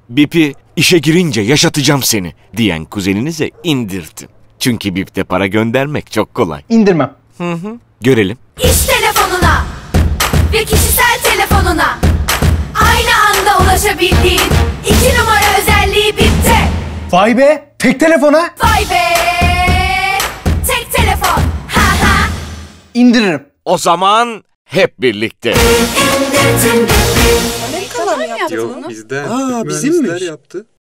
Bip'i işe girince yaşatacağım seni diyen kuzeninize indirtin. Çünkü Bip'te para göndermek çok kolay. İndirmem. Görelim. İş telefonuna ve kişisel telefonuna aynı anda ulaşabildiğin 2 numara özelliği Bip'te. Vay be, tek telefona. Vay be! Tek telefon. Ha ha. İndiririm. O zaman hep birlikte. İndirdim Bip'i. Amerikalılar mı yaptı bunu? Yok bizden. Aa, Mühendisler bizimmiş. yaptı.